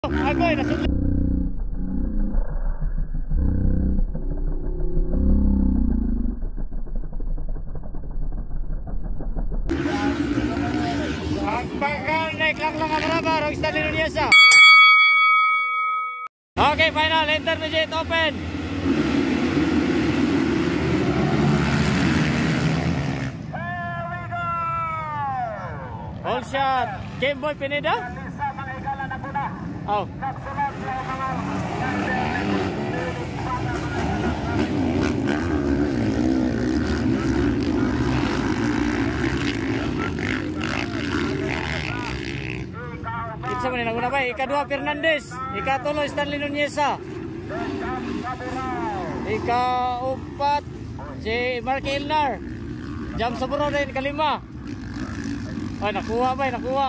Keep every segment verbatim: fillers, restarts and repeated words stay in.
Agoy, nasudlan. Pagkanek lang lang ang maraba, Rock Stanley Nuneza. Okay, final, intermediate, open. Here we go! All shot. Game Boy Pineda? Lisa, mga igala na kuna. Oh. Kapsulat na mga... Kitsa mo nila, una ba? Ika-dua, Fernandez. Ika-tulo, Stanley Nuneza. Ika-upat, si Mark Ilnar. Jam Saburo rin, kalima. Ay, nakuha ba? Nakuha.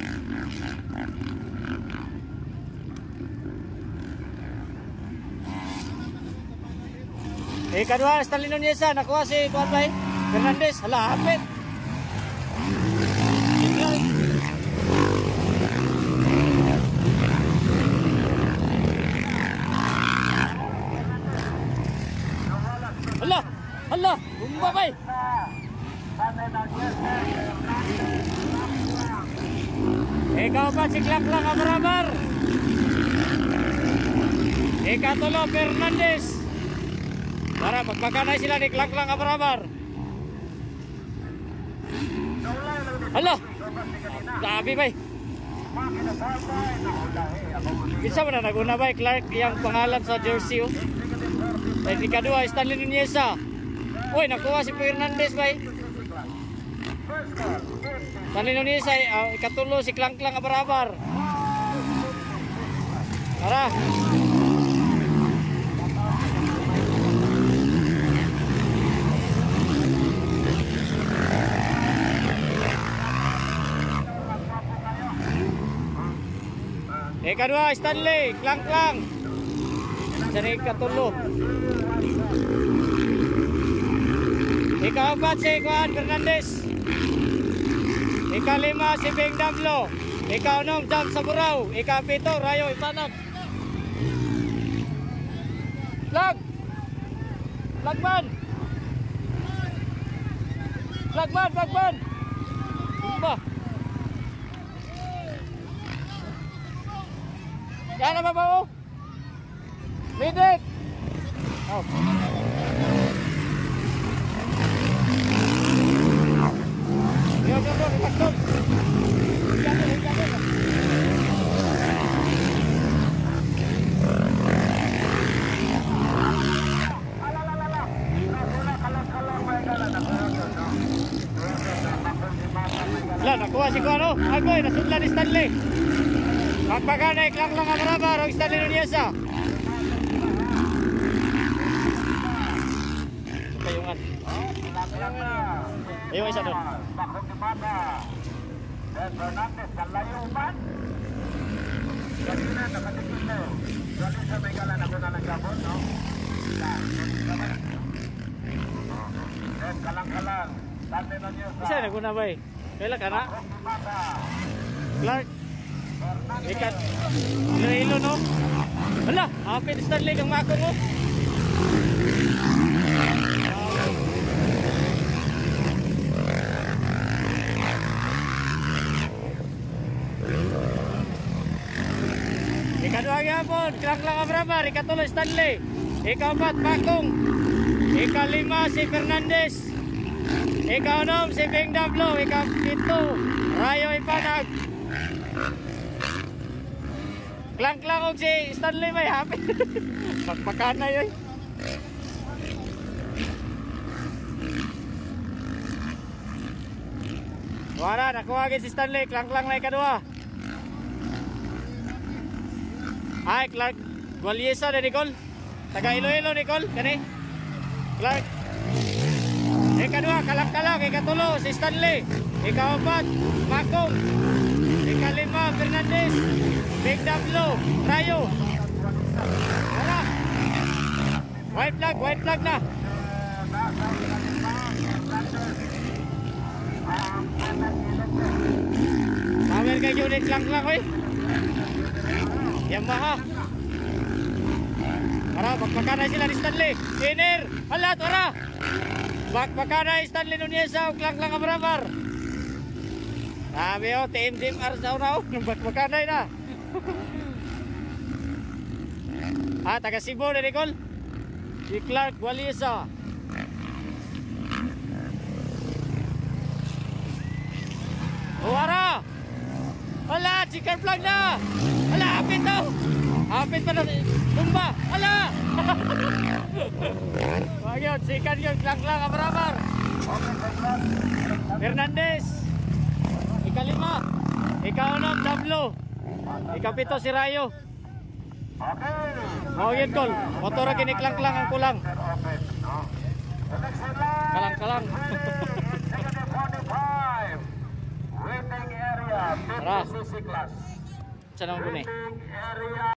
Ika-dua, Stanley Nuneza. Nakuha si Kuan ba? Fernandez. Hala, hapit. Hala, hala, bumbabay. Ikaw ba si Klak-Klak Abarabar? Ikatulo, Fernandez. Para magpakanay sila ni Klak-Klak Abarabar. Hala, sabi bay. Bisa mo na naguna bay, Clark, yung pangalan sa jersey oh. Ay, ikadua, Stanley Nuneza. Uy, nakuha si Fernandez bay. Stanley Nuneza, uh, ikatulo si Klak-Klak Abarabar. Tara. Ikadua, Stanley, Klak-Klak. Dari ikatulo. Ika-apat si Kuan Fernandez. Ika-lima si Bing Dablo. Ika-unom, Jam Saburaw. Ika-pito, Rayo Ipanag. Flag! Flagman! Flagman, flagman! Bumba! Yan na ba ba oh? Medic! Oh. Yo, yo, yo, pastor. Jangan, jangan. Lah, nakuha si Kuano. Agoy, nasudlan ni Stanley. Magpakanay, Klak-Klak Abarabar, Rock Stanley Nuneza. Kayungan. Ayun, isa doon. Bakong dimana. Dan Fernandez, kalayuman. Kanina, nakatikito. Dali sa may gala na kuna ng gabon, no? Dan kalang-kalang. Stanley Nuneza. Isa na kuna ba eh? Kailan ka na? Bakong dimana. Clark. Ikat. Iloilo no? Hala, hapit Stanley kang mako mo. Ikadua gyapon, Klak-Klak Abarabar, ikatulo Stanley. Ikapat Bakong. Ikalima si Fernandez. Ikaunom si Bing Dablo. Ikapito Rayo Ipanag. Klak-Klak og si Stanley may hapit. Magpakanay oy. Wala, nakuha gid si Stanley, Klak-Klak na ikadua. Ay, Clark, Gualyesa na Nicole. Taga Iloilo, Nicole, kani. Clark. Ikadua, Kalak-Kalak, ikatulo si Stanley. Ikapat, Bakong. Ikalima, Fernandez. Bing Dablo, Rayo. Wala. White flag, white flag na. Power kay unit lang lang oy. Yamaha. Para, bakbakanay sila ni Stanley. Inner. Hala, tara. Bakbakanay Stanley Nunez sa Uklang-lang Abramar. Sabi o, T M D M R sa una o. Bakbakanay na. Ah, taga Cebu na Nicole. Si Clark Walisa. Uwara. Hala, chicken flag na. Hala, hapit daw. Hapit pa na. Tumba. Hala. Wag yun, sikan yun. Klang-lang Abramar. Fernandez. Ikalima. Ikaunam, Dablo. Ikapito si Rayo. Oh, yun, Col. Motor gini klang-klang ang kulang. Kalang-kalang. Waiting area, Tara. fifty C C class. Saan naman po ni? Waiting area